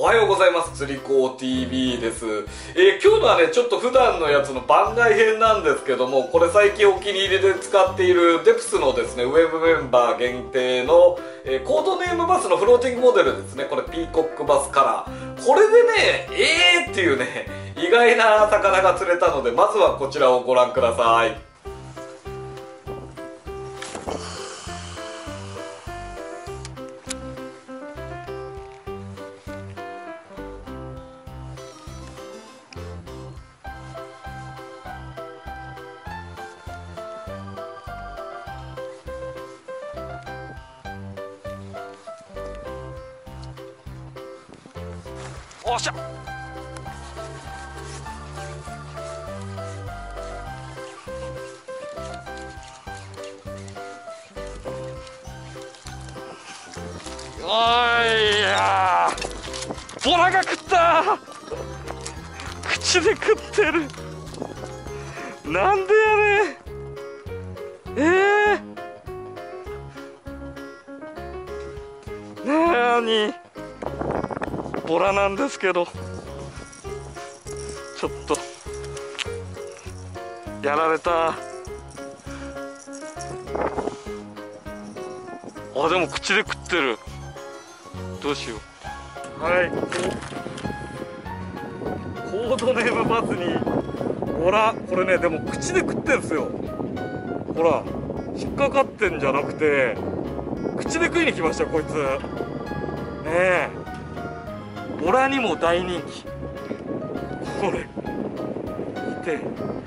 おはようございます。釣り子 TV です。今日のはね、ちょっと普段のやつの番外編なんですけども、これ最近お気に入りで使っているデプスのですね、ウェブメンバー限定の、コードネームバスのフローティングモデルですね。これピーコックバスカラー。これでね、っていうね、意外な魚が釣れたので、まずはこちらをご覧ください。おっしゃ。おいやー、ボラが食った口で食ってる。なんでやねん。なーにボラなんですけど、ちょっとやられた。あ、でも口で食ってる。どうしよう。はい、コードネームバスにボラ、これね、でも口で食ってるんですよ。ほら、引っかかってんじゃなくて口で食いに来ましたこいつね。えボラにも大人気。これ見て、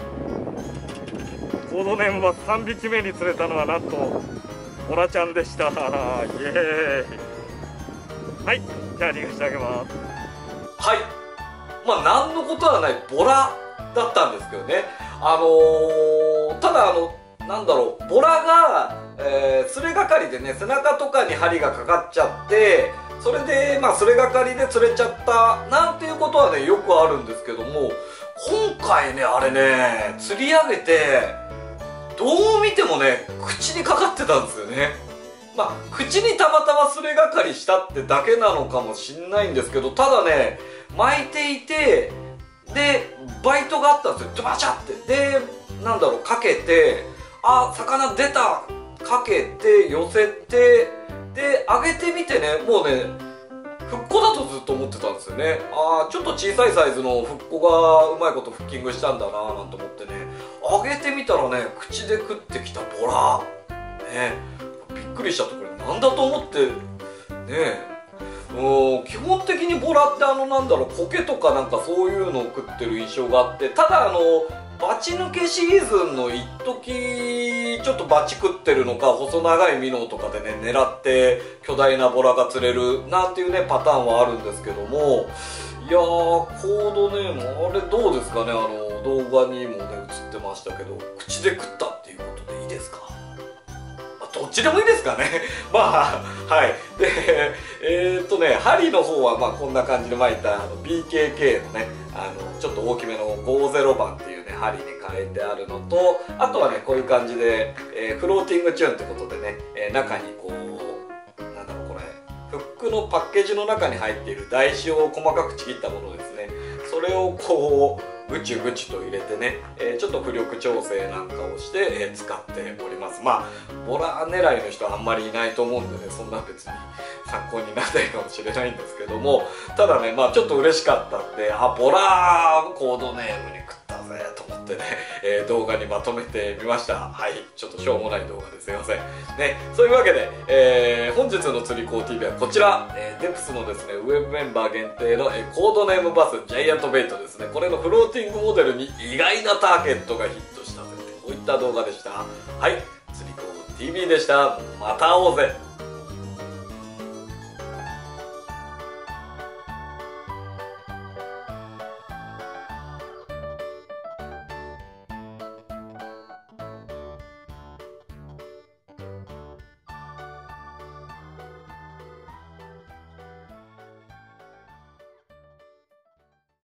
コードネームバス3匹目に釣れたのはなんとボラちゃんでした。イエーイ。はい、じゃあ逃がしてあげます。はい、まあ何のことはないボラだったんですけどね。ただなんだろう、ボラが、釣れがかりでね、背中とかに針がかかっちゃって、それでまあ釣れがかりで釣れちゃったなんていうことはね、よくあるんですけども、今回ね、あれね、釣り上げてどう見てもね、口にかかってたんですよね。まあ口にたまたますれがかりしたってだけなのかもしんないんですけど、ただね、巻いていて、でバイトがあったんですよ。ドバチャって、でなんだろう、かけて、あ、魚出た、かけて寄せて、で上げてみてね、もうね、フッコだとずっと思ってたんですよね。ああ、ちょっと小さいサイズのフッコがうまいことフッキングしたんだなーなんて思ってね、上げてみたらね、口で食ってきたボラね、びっくりしちゃって、これなんだと思ってね。基本的にボラってなんだろう、コケとかなんかそういうのを食ってる印象があって、ただバチ抜けシーズンの一時ちょっとバチ食ってるのか、細長いミノーとかでね、狙って巨大なボラが釣れるなんていうね、パターンはあるんですけども、いやー、コードネームあれどうですかね。動画にもね映ってましたけど、口で食ったっていうことでいいですか。どっちでもいいですかね。まあはい。で針の方はまあこんな感じで巻いたBKK のね、ちょっと大きめの50番っていうね、針に変えてあるのと、あとはね、こういう感じで、フローティングチューンってことでね、中にこう、なんだろう、これフックのパッケージの中に入っている台紙を細かくちぎったものですね。それをこうぐちゅぐちゅと入れてね、ちょっと浮力調整なんかをして、使っております。まあボラ狙いの人はあんまりいないと思うんでね、そんな別に参考にならないかもしれないんですけども、ただね、まあちょっと嬉しかったんで、あ、ボラコードネームに食ったぜと思ってね、動画にまとめてみました。はい、ちょっとしょうもない動画ですいませんね。そういうわけで、本日の釣り子 TV はこちら、デプスのですね、ウェブメンバー限定の、コードネームバスジャイアントベイトですね。これのフローティングモデルに意外なターゲットがヒットしたという、こういった動画でした。はい、釣り子 TV でした。また会おうぜ。